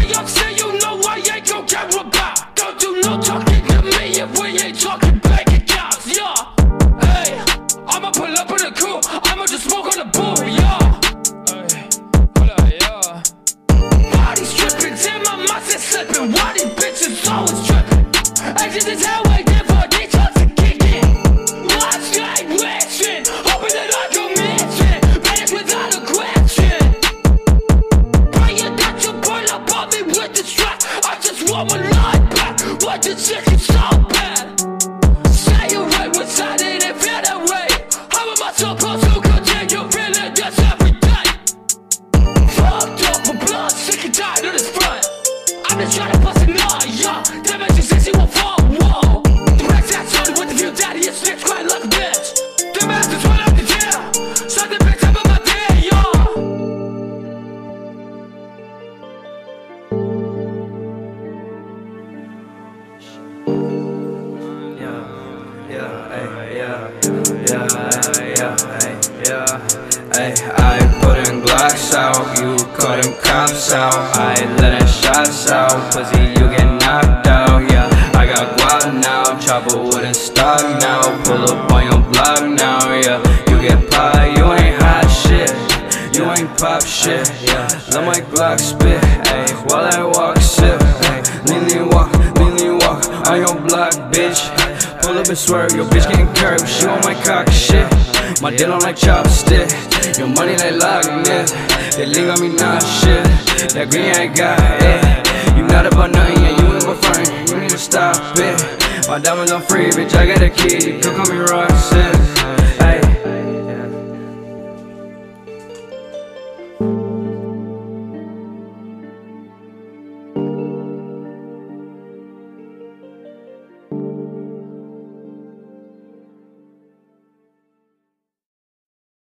young say you know I ain't gon' care about. Don't do no talking to me if we ain't talking bank accounts, yeah. Hey, I'ma pull up in the coupe, I'ma just smoke on the bull, yeah. Hey, hold up, yeah. Body's tripping, damn my mindset slipping. Why these bitches always tripping? Exit this hell waiting for these drugs to kick in. Watch like wishing, hoping that I can miss it. Vanish without a question. Praying that you pull up on me with the strap. I just want my life back. What the chick is so bad. Say you right inside it and feel that way. How am I supposed to continue feeling this every day? Fucked up with blood, sick and tired of this front. I'm just trying to bust a nut, yeah. That makes you say she won't fall, whoa. The rest that's on with the view daddy is snitch, crying like a bitch. The masters went up the jail, shut the bitch up on my day, yeah. I put in Glocks out, you cutting cops out. I letting shots out, pussy you get knocked out. Yeah, I got guap now, chopper wouldn't stop now. Pull up on your block now, yeah. You get pie, you ain't hot shit, you ain't pop shit. Yeah, let my Glock spit, ayy, while I walk sip. Lean walk on your block, bitch. Pull up and swerve, your bitch getting curved. She on my cock shit. My deal on like chopstick, your money like Loch-Ness. They link on me now, shit. That green I got, yeah. You not about nothing, yeah, you ain't gon' front. You need to stop it. My diamonds on free, bitch, I got a key. You could call me Roxanne.